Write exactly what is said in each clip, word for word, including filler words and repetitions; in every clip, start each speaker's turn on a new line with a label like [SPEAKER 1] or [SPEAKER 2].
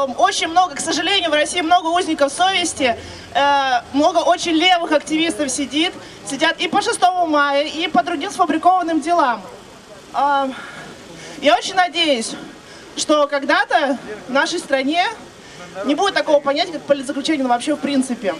[SPEAKER 1] Очень много, к сожалению, в России много узников совести, э, много очень левых активистов сидит, сидят и по шестому мая, и по другим сфабрикованным делам. Э, я очень надеюсь, что когда-то в нашей стране не будет такого понятия, как политзаключение вообще в принципе.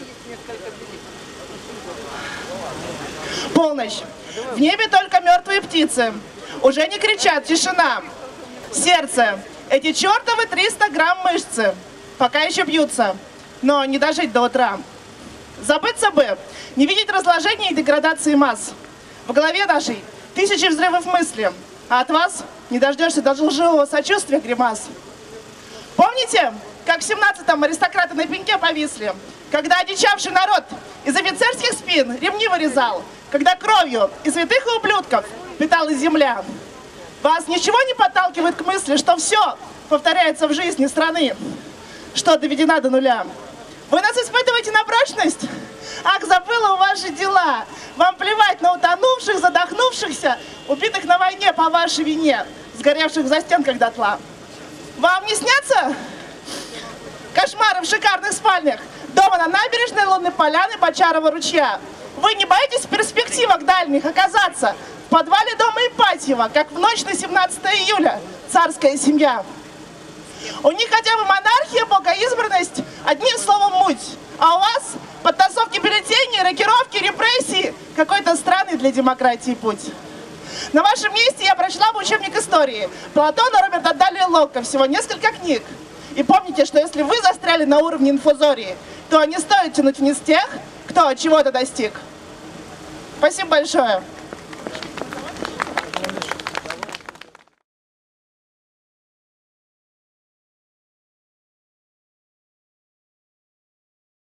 [SPEAKER 1] Полночь. В небе только мертвые птицы. Уже не кричат, тишина. Сердце. Эти чертовы триста грамм мышцы. Пока еще бьются. Но не дожить до утра. Забыться бы. Не видеть разложения и деградации масс. В голове нашей тысячи взрывов мысли. А от вас не дождешься даже лживого сочувствия гримас. Помните, как в семнадцатом аристократы на пеньке повисли? Когда одичавший народ из офицерских спин ремни вырезал? Когда кровью из святых и ублюдков питалась земля? Вас ничего не подталкивает к мысли, что все повторяется в жизни страны, что доведена до нуля? Вы нас испытываете на прочность? Ах, забыла у ваши дела. Вам плевать на утонувших, задохнувшихся, убитых на войне по вашей вине, сгоревших за стенках дотла. Вам не снятся кошмары в шикарных спальнях, дома на набережной Лунной Поляны Бочарова ручья? Вы не боитесь в перспективах дальних оказаться в подвале дома Ипатьева, как в ночь на семнадцатое июля, царская семья? У них хотя бы монархия, богоизбранность, одним словом муть. А у вас подтасовки бюллетеней, рокировки, репрессии, какой-то странный для демократии путь. На вашем месте я прочла бы учебник истории Платона, Роберта Даллия Локка, всего несколько книг. И помните, что если вы застряли на уровне инфузории, то не стоит тянуть вниз тех, кто чего-то достиг. Спасибо большое.